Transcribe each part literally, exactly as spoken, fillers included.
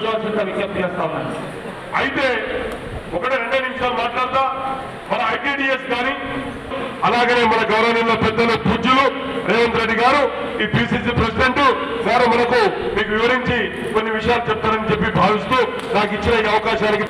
ఆలోచించాల్సిందిగా విజ్ఞప్తి చేస్తా ఉన్నాను. అయితే ఒకటి రెండే నిమిషాలు మాట్లాడతా. మన ఐటీడీఎస్ కానీ అలాగే మన గౌరవనీయుల పెద్దలు పూజ్యులు రేవంత్ రెడ్డి గారు ఈ పిసిసి ప్రెసిడెంట్ గారు మనకు మీకు వివరించి కొన్ని విషయాలు చెప్తారని చెప్పి భావిస్తూ నాకు ఇచ్చిన ఈ అవకాశానికి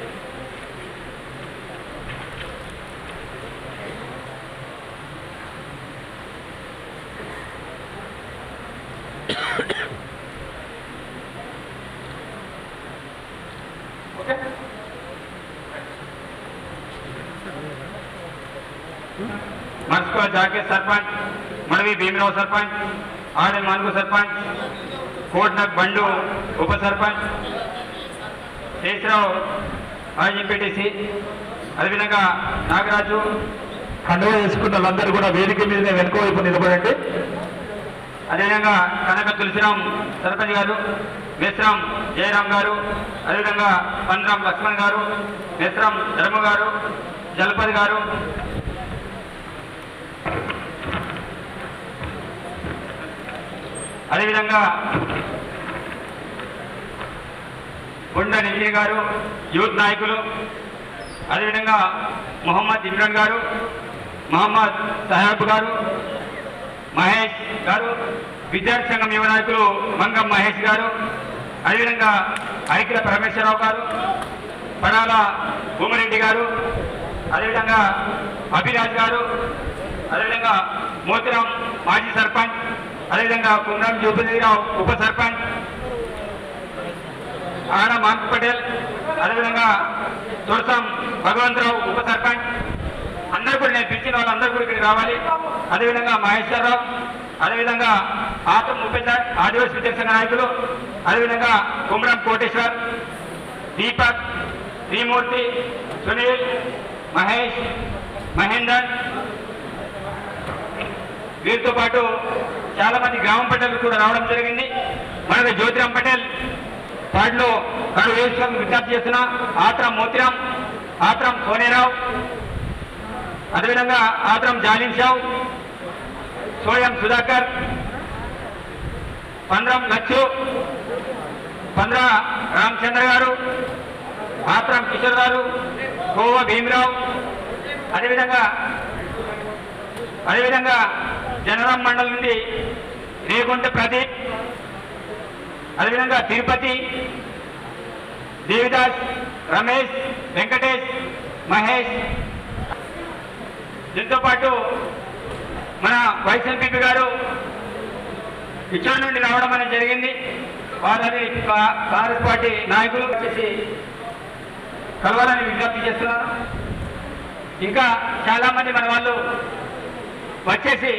मस्को जाके सरपंच मड़वी भीमराव सरपंच आड़े मानगु सरपंच कोटनक बंडू उप सरपंच शेषराव आईपीटीसी अदेविधंगा नागराजु కండువ వేసుకున్న వాళ్ళందరూ కూడా వేదిక మీదనే వెనుక వైపు నిలబడండి. అదేవిధంగా కనక తులసిరామ్ సర్పంచ్ గారు, మెస్రాం జయరాం గారు, అదేవిధంగా పంద్రాం లక్ష్మణ్ గారు, మెస్రాం ధర్మ గారు, జలపతి గారు, అదేవిధంగా కొండ నిజీ గారు యూత్ నాయకులు, అదేవిధంగా మొహమ్మద్ ఇమ్రాన్ గారు, మహమ్మద్ సాహెబ్ గారు, మహేష్ గారు, విద్యార్థి సంఘం యువ నాయకులు మంగం మహేష్ గారు, అదేవిధంగా ఐక్య పరమేశ్వరరావు గారు, పడాల భూమరెడ్డి గారు, అదేవిధంగా అభిరాజ్ గారు, అదేవిధంగా మోతిరాం మాజీ సర్పంచ్, అదేవిధంగా కుందం జూపతిరావు ఉప సర్పంచ్, ఆడ మాంక్ పటేల్, అదేవిధంగా తొరసం భగవంతరావు ఉప సర్పంచ్, అందరూ కూడా నేను పిలిచిన వాళ్ళందరూ కూడా ఇక్కడికి రావాలి. అదేవిధంగా మహేశ్వరరావు, అదేవిధంగా ఆతం ఉపేందర్ ఆదివాసీ విద్యా సంఘ నాయకులు, అదేవిధంగా కుమరం కోటేశ్వర్, దీపక్, శ్రీమూర్తి, సునీల్, మహేష్, మహేందర్, వీరితో పాటు చాలా మంది గ్రామ పటేల్ కూడా రావడం జరిగింది. మనకు జ్యోతిరామ్ పటేల్ వాటిలో కడు వేసుకొని విజ్ఞప్తి చేస్తున్న ఆత్రం మోతిరాం, ఆత్రం సోనేరావు, అదేవిధంగా ఆత్రం జాలిం షావ్, సోయం సుధాకర్, పంద్రం లచ్చు, పంద్ర రామచంద్ర గారు, ఆత్రం కిషోర్ గారు, కోవ భీమరావు, అదేవిధంగా అదేవిధంగా జనరాం మండలం నుండి రేగుంట ప్రదీప్, అదేవిధంగా తిరుపతి, దేవిదాస్, రమేష్, వెంకటేష్, మహేష్, దీంతో పాటు మన వైస్ ఎంపీ గారు ఇచ్చడి నుండి రావడం అనేది జరిగింది. వారిని కాంగ్రెస్ పార్టీ నాయకులు వచ్చేసి కలవాలని విజ్ఞప్తి చేస్తున్నారు. ఇంకా చాలా మంది మన వాళ్ళు వచ్చేసి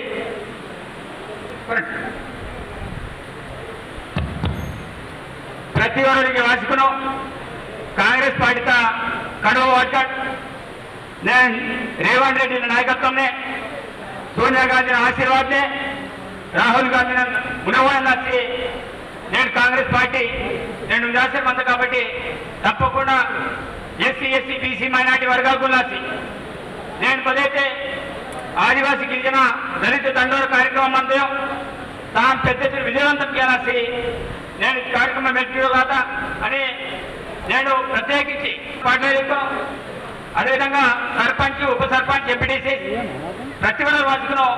ప్రతి ఒక్కరికి వాసుకున్నాం కాంగ్రెస్ పార్టీతో కడవ వాటాడు. నేను రేవంత్ రెడ్డి నాయకత్వంనే, సోనియా గాంధీ ఆశీర్వాదనే, రాహుల్ గాంధీ మునవాళ్ళ నచ్చి నేను కాంగ్రెస్ పార్టీ నేను రాసేమంత కాబట్టి తప్పకుండా ఎస్సీ ఎస్సీ బీసీ మైనార్టీ వర్గాలకు లాసి నేను పదైతే ఆదివాసీ గిరిజన దళిత దండోర కార్యక్రమం అంతా తాను పెద్ద ఎత్తున విజయవంతం చేయాల్సి నేను కార్యక్రమం పెట్టిన కదా అని నేను ప్రత్యేకించి పాటలు అదేవిధంగా సర్పంచ్ ఉప సర్పంచ్ ఎంపీటీసీ ప్రతి ఒక్కరు వాసుకున్నాం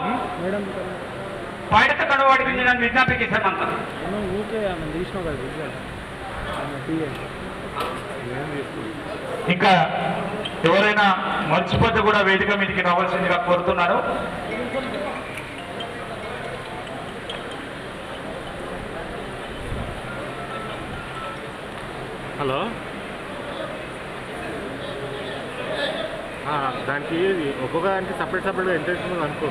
పాడిత కడవాడి గురించి నన్ను విజ్ఞాపన చేశామంతా. ఇంకా ఎవరైనా మర్చిపోతే కూడా వేదిక మీదకి రావాల్సిందిగా కోరుతున్నారు. హలో, దానికి ఒక్కొక్క దానికి సపరేట్ సపరేట్గా ఎంత ఇస్తుందో అనుకో.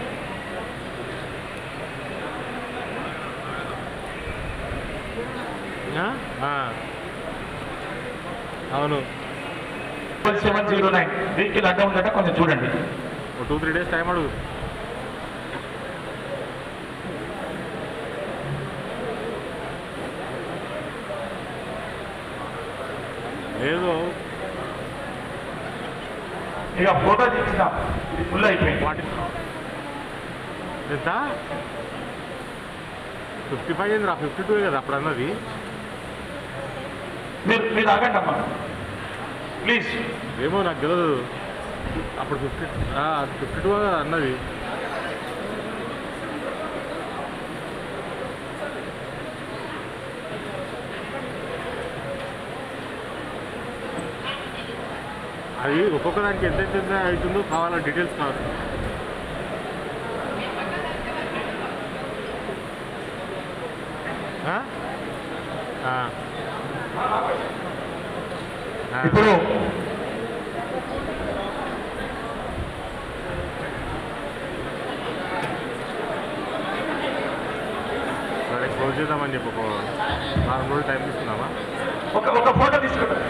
అవును, సెవెన్ జీరో నైన్ వెహికల్ అడ్డం ఉందంటే కొంచెం చూడండి. ఒక టూ త్రీ డేస్ టైం అడుగు. లేదు ఇక ఫోటో తీసిన ఫుల్ అయిపోయింది. వాటి ఎంత ఫిఫ్టీ ఫైవ్ అయింది రా, ఫిఫ్టీ టూ కదా అప్పుడు అన్నది. మీరు మీరు ఆగండి అమ్మా ప్లీజ్. ఏమో నాకు తెలియదు. అప్పుడు ఫిఫ్టీ ఫిఫ్టీ టూ అన్నది. అది ఒక్కొక్క దానికి ఎంత ఎంత అవుతుందో కావాలా డీటెయిల్స్ కావాలి. ఇప్పుడు సరే క్లోజ్ చేద్దామని చెప్పి ఒక నాలుగు రోజులు టైం తీసుకున్నామా? ఒక ఒక ఫోటో తీసుకుంటాం.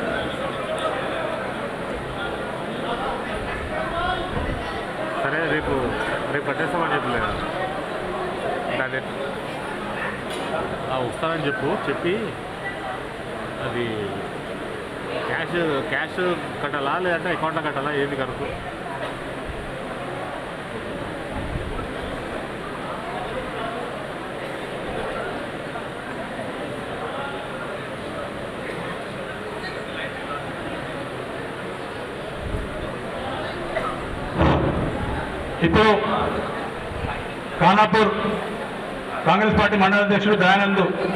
సరే రేపు రేపు కట్టేస్తామని చెప్పలేదు దాన్ని వస్తానని చెప్పు. చెప్పి అది క్యాష్ క్యాష్ కట్టాలా లేదంటే అకౌంట్లో కట్టాలా ఏంది కనుక. ఇప్పుడు ఖానాపూర్ కాంగ్రెస్ పార్టీ మండల అధ్యక్షుడు దయానంద్